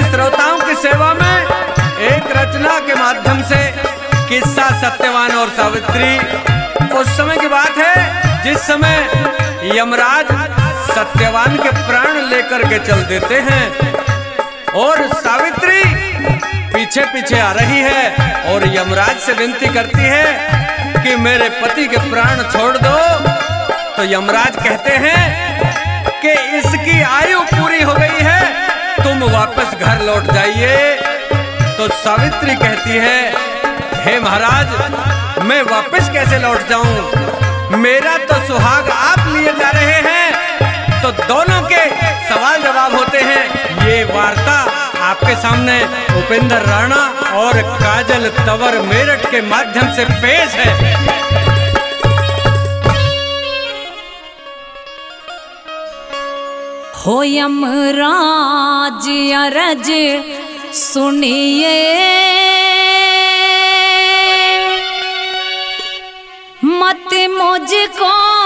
श्रोताओं की सेवा में एक रचना के माध्यम से किस्सा सत्यवान और सावित्री। उस समय की बात है जिस समय यमराज सत्यवान के प्राण लेकर के चल देते हैं और सावित्री पीछे पीछे आ रही है और यमराज से विनती करती है कि मेरे पति के प्राण छोड़ दो। तो यमराज कहते हैं कि इसकी आयु पूरी हो गई है, तुम वापस घर लौट जाइए। तो सावित्री कहती है हे महाराज, मैं वापस कैसे लौट जाऊं, मेरा तो सुहाग आप लिए जा रहे हैं। तो दोनों के सवाल जवाब होते हैं। ये वार्ता आपके सामने उपेंद्र राणा और काजल तंवर मेरठ के माध्यम से पेश है। हो यमराज अरज सुनिए, मत मुझको